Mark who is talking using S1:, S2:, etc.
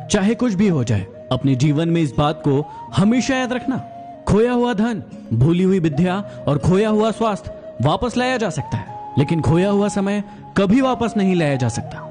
S1: चाहे कुछ भी हो जाए, अपने जीवन में इस बात को हमेशा याद रखना, खोया हुआ धन, भूली हुई विद्या और खोया हुआ स्वास्थ्य वापस लाया जा सकता है, लेकिन खोया हुआ समय कभी वापस नहीं लाया जा सकता।